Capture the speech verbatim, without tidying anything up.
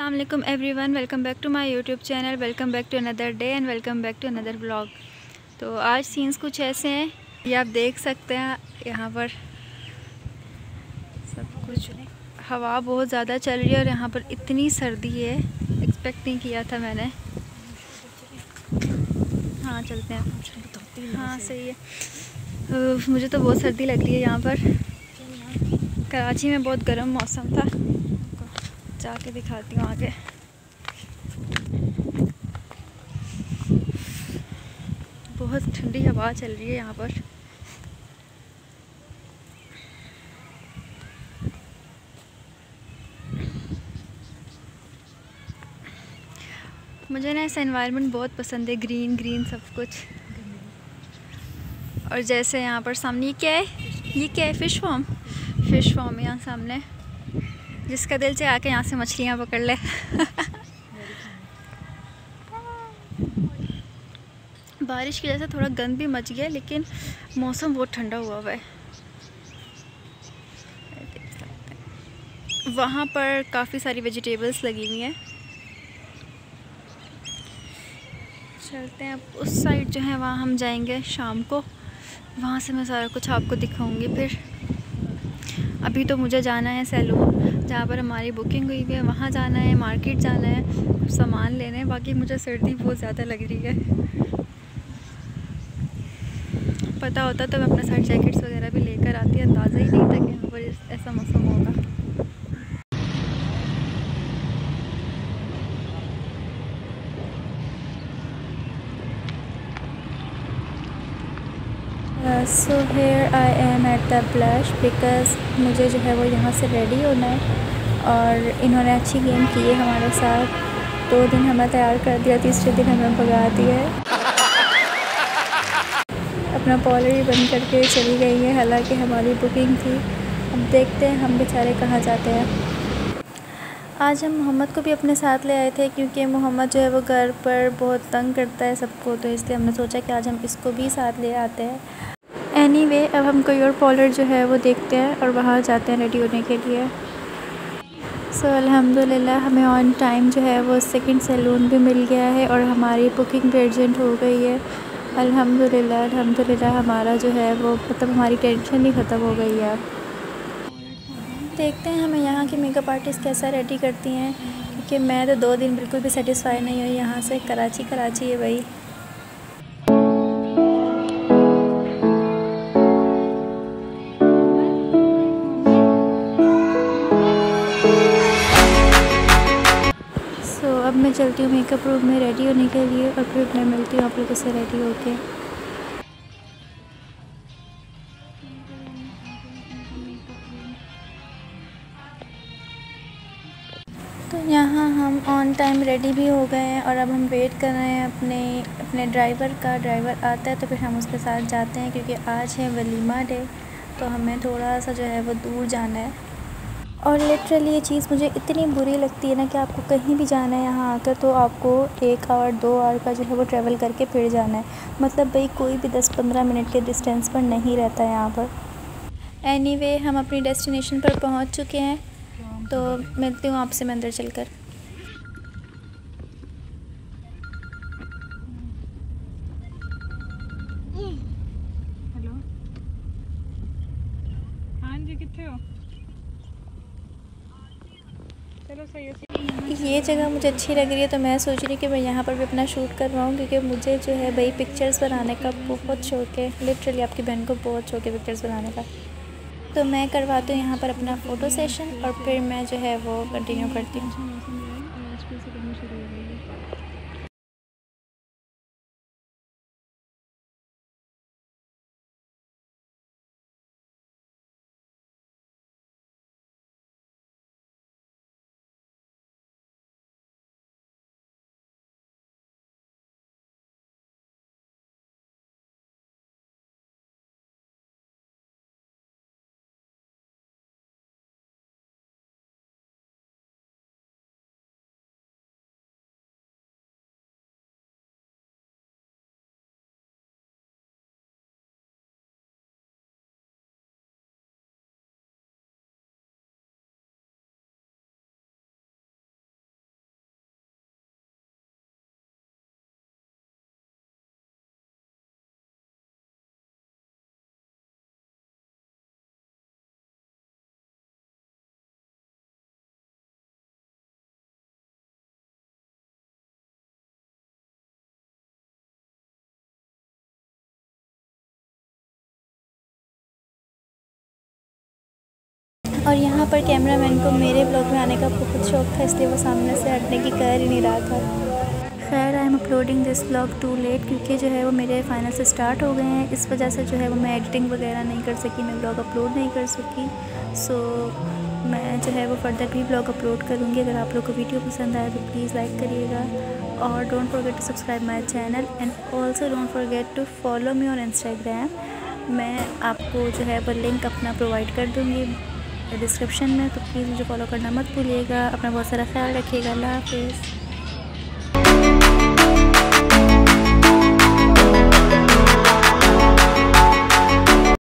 अस्सलाम वालेकुम everyone, welcome back to my YouTube channel. Welcome back to another day and welcome back to another blog. तो आज scenes कुछ ऐसे हैं, ये आप देख सकते हैं। यहाँ पर सब कुछ, हवा बहुत ज़्यादा चल रही है और यहाँ पर इतनी सर्दी है, एक्सपेक्ट नहीं किया था मैंने। हाँ चलते हैं, हाँ सही है। मुझे तो बहुत सर्दी लग रही है यहाँ पर। कराची में बहुत गर्म मौसम था, जाके दिखाती हूँ आगे। बहुत ठंडी हवा चल रही है यहाँ पर। मुझे ना ऐसा एनवायरनमेंट बहुत पसंद है, ग्रीन ग्रीन सब कुछ। और जैसे यहाँ पर सामने ये क्या है, ये क्या है, फ़िश फार्म। फ़िश फार्म है यहाँ सामने, जिसका दिल चाहे आके यहाँ से मछलियाँ पकड़ ले। बारिश की वजह से थोड़ा गंद भी मच गया, लेकिन मौसम बहुत ठंडा हुआ हुआ है। वहाँ पर काफ़ी सारी वेजिटेबल्स लगी हुई हैं। चलते हैं अब उस साइड जो है, वहाँ हम जाएंगे शाम को। वहाँ से मैं सारा कुछ आपको दिखाऊंगी। फिर अभी तो मुझे जाना है सैलून, जहाँ पर हमारी बुकिंग हुई हुई है, वहाँ जाना है, मार्केट जाना है, सामान लेने। बाकी मुझे सर्दी बहुत ज़्यादा लग रही है। पता होता तो मैं अपने साथ जैकेट्स वगैरह भी लेकर आती, अंदाज़ा ही नहीं था कि यहाँ पर ऐसा मौसम होगा। So here I am at the blush, because मुझे जो है वो यहाँ से रेडी होना है। और इन्होंने अच्छी गेम की है हमारे साथ। दो दिन हमें तैयार कर दिया, तीसरे दिन हमें भगा दिया है। अपना पॉलर ही बंद करके चली गई है, हालांकि हमारी बुकिंग थी। अब देखते हैं हम बेचारे कहाँ जाते हैं। आज हम मोहम्मद को भी अपने साथ ले आए थे, क्योंकि मोहम्मद जो है वो घर पर बहुत तंग करता है सबको, तो इसलिए हमने सोचा कि आज हम इसको भी साथ ले आते हैं। एनीवे anyway, अब हम कोई और पॉलर जो है वो देखते हैं और वहाँ जाते हैं रेडी होने के लिए। सो so, अल्हम्दुलिल्लाह हमें ऑन टाइम जो है वो सेकंड सैलून भी मिल गया है और हमारी बुकिंग भी अर्जेंट हो गई है। अल्हम्दुलिल्लाह अल्हम्दुलिल्लाह हमारा जो है वो मतलब हमारी टेंशन ही ख़त्म हो गई है। देखते हैं हमें यहाँ की मेकअप आर्टिस्ट कैसा रेडी करती हैं, क्योंकि मैं तो दो दिन बिल्कुल भी सेटिस्फाई नहीं हुई यहाँ से। कराची कराची है भाई। तो अब मैं चलती हूँ मेकअप रूम में रेडी होने के लिए, और फिर मैं मिलती हूँ आप लोगों से रेडी होके। तो यहाँ हम ऑन टाइम रेडी भी हो गए हैं और अब हम वेट कर रहे हैं अपने अपने ड्राइवर का। ड्राइवर आता है तो फिर हम उसके साथ जाते हैं, क्योंकि आज है वलीमा डे, तो हमें थोड़ा सा जो है वो दूर जाना है। और लिटरली ये चीज़ मुझे इतनी बुरी लगती है ना, कि आपको कहीं भी जाना है यहाँ आकर तो आपको एक आवर दो आवर का जो है वो ट्रैवल करके फिर जाना है। मतलब भाई कोई भी दस पंद्रह मिनट के डिस्टेंस पर नहीं रहता है यहाँ पर। एनीवे हम अपनी डेस्टिनेशन पर पहुँच चुके हैं, तो मिलती हूँ आपसे मैं अंदर चलकर। हेलो, हाँ जी, कितने हो? चलो सही है। ये जगह मुझे अच्छी लग रही है, तो मैं सोच रही हूँ कि मैं यहाँ पर भी अपना शूट करवाऊँ, क्योंकि मुझे जो है भाई पिक्चर्स बनाने का बहुत शौक है। लिटरली आपकी बहन को बहुत शौक है पिक्चर्स बनाने का। तो मैं करवाती हूँ यहाँ पर अपना फ़ोटो सेशन, और फिर मैं जो है वो कंटिन्यू करती हूँ। और यहाँ पर कैमरामैन को मेरे ब्लॉग में आने का बहुत शौक था, इसलिए वो सामने से हटने की कर ही नहीं रहा था। खैर I am uploading this blog too late, क्योंकि जो है वो मेरे फाइनल से स्टार्ट हो गए हैं, इस वजह से जो है वो मैं एडिटिंग वगैरह नहीं कर सकी, मैं ब्लॉग अपलोड नहीं कर सकी। सो so, मैं जो है वो फर्दर भी ब्लॉग अपलोड करूँगी। अगर आप लोग को वीडियो पसंद आए तो प्लीज़ लाइक करिएगा, और don't forget to subscribe my channel, and also don't forget to follow me on Instagram. मैं आपको जो है वो लिंक अपना प्रोवाइड कर दूँगी डिस्क्रिप्शन में, तो प्लीज़ मुझे फॉलो करना मत भूलिएगा। अपना बहुत सारा ख्याल रखिएगा। अल्लाह हाफ़िज़।